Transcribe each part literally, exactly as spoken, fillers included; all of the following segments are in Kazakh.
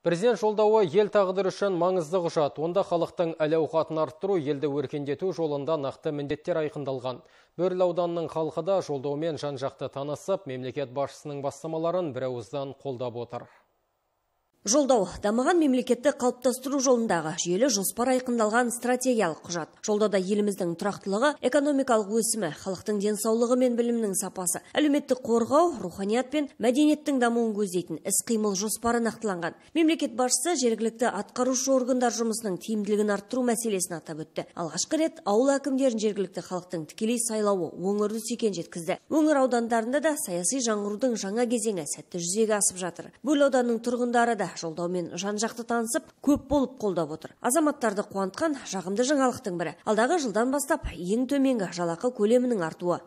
Президент жолдауы ел тағдыры үшін маңызды құжат. Онда халықтың әл-ауқатын арттыру, елді өркендету жолында нақты міндеттер айқындалған. Бөрлі ауданының халқы да жолдаумен жан-жақты танысып, мемлекет басшысының бастамаларын бірауыздан қолдап отыр. Жолдау дамыған мемлекетті қалыптастыру жолындағы жүйелі жоспар айқындалған стратегиялық құжат. Жолдауда еліміздің тұрақтылығы, экономикалық өсімі, халықтың денсаулығы мен білімнің сапасы, әлеуметтік қорғау, руханият пен мәдениеттің дамуын көздейтін іс-қимыл жоспары нақтыланған. Мемлекет басшысы жергілікті атқарушы органдар жұмысының тиімділігін арттыру мәселесін атап өтті. Алғашқы рет ауыл әкімдерін жергілікті халықтың тікелей сайлауы оң үрдіс екенін жеткізді. Өңір аудандарында да саяси жаңғырудың жаңа кезеңі сәтті жүзеге асып жатыр. Бөрлі ауданының тұрғындары да жолдаумен жан-жақты танысып, көп болып қолдап отыр. Азаматтарды қуантқан жағымды жаңалықтың бірі. Алдағы жылдан бастап ең төменгі жалақы көлемінің артуы.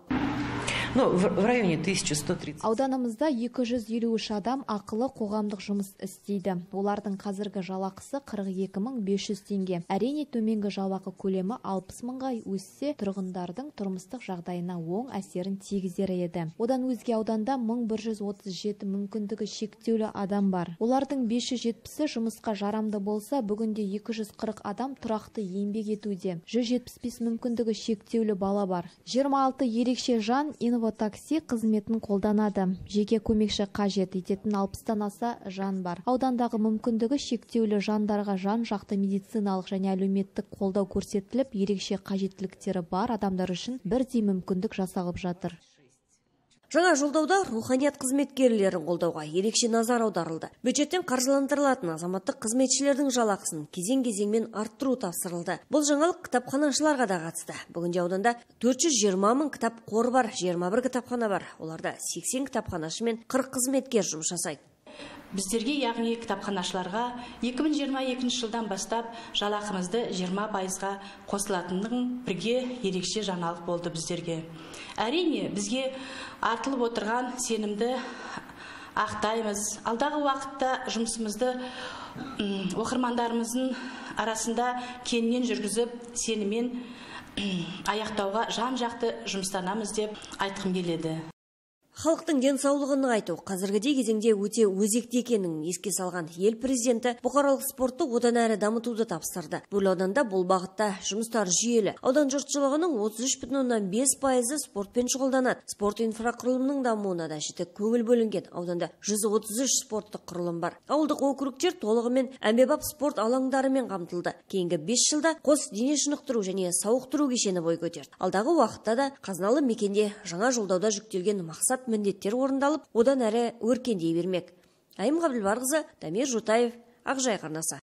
В районе тысяча сто тридцать. Ауданымызда екі жүз елу үш адам ақылы қоғамдық жұмыс істейді. Олардың қазіргі жалақысы қырық екі мың бес жүз теңге. Әрине төменгі жалақы көлемі алпыс мыңға өссе, тұрғындардың тұрмыстық жағдайына оң әсерін тигізер еді. Одан өзге ауданда мың бір жүз отыз жеті мүмкіндігі шектеулі адам бар. Олардың бес жүз жетпісі жұмысқа жарамды болса, бүгінде екі жүз қырық адам тұрақты еңбек етуде. жүз жетпіс бес мүмкіндігі шектеулі бала бар. жиырма алты ерекше жан такси қызметін қолданады. Жеке көмекші қажет ететін алпыстан аса жан бар. Аудандағы мүмкіндігі шектеулі жандарға жан-жақты медициналық және әлеуметтік қолдау көрсетіліп, ерекше қажеттіліктері бар адамдар үшін бірдей мүмкіндік жасалып жатыр. Жаңа жолдауда руханият қызметкерлерін қолдауға ерекше назар аударылды. Бюджеттен қаржыландырылатын азаматтық қызметшілердің жалақысын кезең-кезеңмен арттыру тапсырылды. Бұл жаңалық кітапханашыларға да қатысты. Бүгінде ауданда төрт жүз жиырма мың кітап қор бар, жиырма бір кітапхана бар. Оларда сексен кітапханашы мен қырық қызметкер жұмыс жасайды. Біздерге, яғни кітапханашыларға екі мың жиырма екінші жылдан бастап жалақымызды жиырма пайызға қосылатынын бірге ерекше жаңалық болды біздерге. Әрине, бізге артылып отырған сенімді ақтаймыз. Алдағы уақытта жұмысымызды оқырмандарымыздың арасында кеңінен жүргізіп, сенімен аяқтауға жан-жақты жұмыстанамыз деп айтқым келеді. Халықтың денсаулығын нығайту қазіргідей кезеңде өте өзекті екенін еске салған ел президенті бұқаралық спортты одан әрі дамытуды тапсырды. Бөрлі ауданда бұл бағытта жұмыстар жүйелі. Аудан жұртшылығының отыз үш бүтін оннан бес пайызы спортпен шұғылданады. Спорт инфрақұрылымының дамуына да жіті көңіл бөлінген. Ауданда жүз отыз үш спорттық құрылым бар. Ауылдық округтер толығымен әмбебап спорт алаңдарымен қамтылды. Кейінгі бес жылда қос дене шынықтыру және сауықтыру кешені бой көтерді. Алдағы уақытта да қазыналы мекенде жаңа жолдауда жүктелген мақсат міндеттер орындалып, одан әрі өркендей бермек. Айым Ғабдылбарқызы, Дамир Жутаев, Ақжайық арнасы.